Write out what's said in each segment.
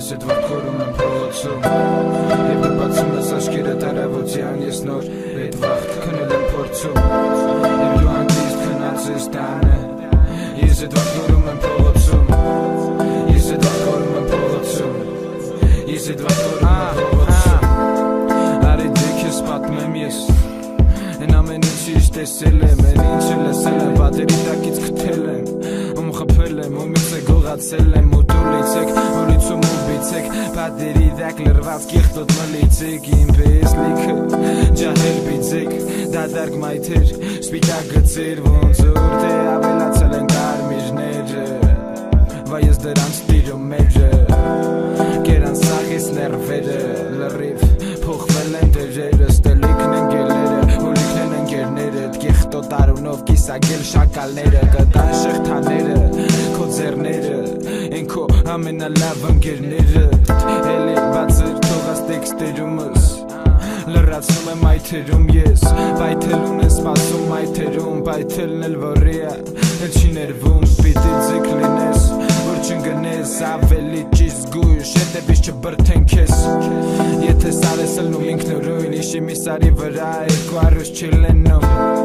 Ես էդ վախկորում եմ փողոցում Եվ բացում ես աշկերդ առավոտյան Ես նոր այդ վաղտ քնել եմ փորձում Եվ դու անգիստ քնած ես տանը Ես էդ վախկորում եմ փողոցում Ես էդ վախկորում եմ փողոցում Ես էդ վախկորում եմ փողոցում Արի դե քեզ պատմեմ ես Են ամեն ինչի իշ տեսել եմ Են ինչը լսել եմ Պատերի տակից քթել եմ Ում խփել եմ Ումից է գողացել եմ Ու դու լիցեք Ուրիցում ու բիցեք Պատերի տակ լրված կիղտոտ մլիցեք Իմ պես լիքը Ջահել բիցեք Դադարկ մայթեր Սպիտակ գծեր Ոնց ուր թե ավելացել են կարմիրները Վայ ես դրանց տիրում մեջը Կերան սաղիս ներվերը Լրիվ Փոխվել են դերերը Ստելիքն են գելերը Ուլիքն են ընկերները Կիղտոտ արունով կիսագել շակալները Կտան շղթաները Քո ձեռները Են քո ամենալավ ընկերները Էլի բացր թողած տեքստերումս Լրացնում եմ այթերում ես Պայթելուն է սպասում այթերում Պայթելն էլ որիա Էլ չի ներվում Պիտի ձիք լինես Որ չընգնես Ավելի ճիշտ զգույշ Հետևից չբրթեն քեզ Եթե սարես ելնում ինքնուրույն Իշի մի սարի վրա Երկու առուս չի լենում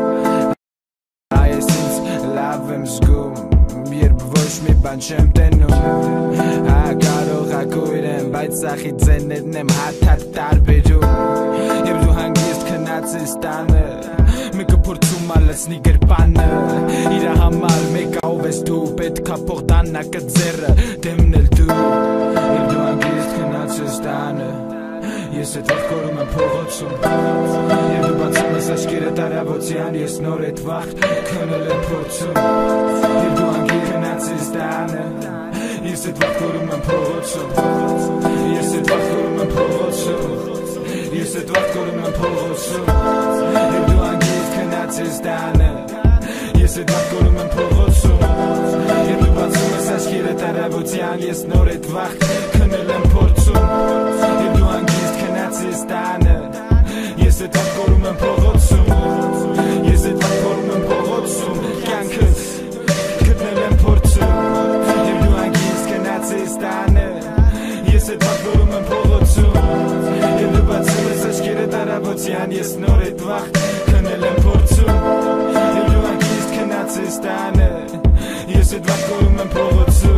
Այս ինձ լավ եմ զգում Երբ ոչ մի բան չեմ տենում Կարող ակույր եմ Բայց սախի ձեներն եմ հատ տարբերում Եվ դու հանգիստ քնած ես տանը Մեկը փորձում ալեցնի գրպանը Իրա համար մեկով ես դու Պետքա փողդանակը ձերը Դեմնել դու Եվ դու հանգիստ քնած ես տանը Ես էդ վախկորում եմ փողոցում Եվ դու բացում ես աշկերդ առավոտյան Ես նոր էդ վաղտ քնել եմ փորձում Եվ դու հանգիստ քնած ես տանը Ես էդ վախկորում եմ փողոցում Ես էդ վախկորում եմ փողոցում Ես էդ վախկորում եմ փողոցում Եվ դու հանգիստ քնած ես տանը Ես էդ վախկորում եմ փողոցում Եվ դու բացում ես աշկերդ առավոտյան Ես նոր էդ վաղտ քնել եմ փորձում Եվ դու հանգիստ քնած ես տանը Ես էդ վախկորում եմ փողոցում Ես էդ վախկորում եմ փողոցում Կյանքս գտնել եմ փորձում Եվ դու հանգիստ քնած ես տանը Ես էդ վախկորում եմ փողոցում Եվ դու բացում ես աշկերդ առավոտյան Ես նոր էդ վաղտ քնել եմ փորձում Եվ դու հանգիստ քնած ես տանը Ես էդ վախկորում եմ փողոցում